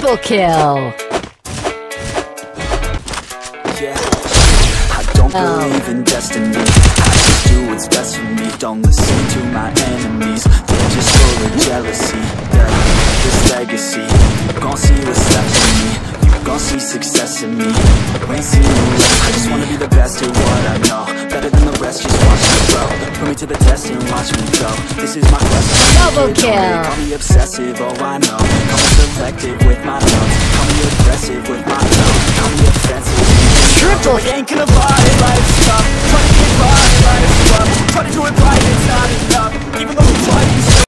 Triple kill. Yeah, I don't believe in destiny. I just do what's best for me. Don't listen to my enemies. They're just full of jealousy. Yeah, this legacy, you gon' see what's left of me. You gon' see success in me. You ain't seen no less. I just wanna be the best at what I know. Better than the rest, just watch me grow. Put me to the test and watch me go. This is my quest. Double kill. Call me obsessive, oh I know. Call me selective with my notes. Call me aggressive with my tone. Call me offensive. Triple. I ain't gonna lie, life's tough. Try to get by, life's rough. Try to do it right, it's not enough. Even though we try,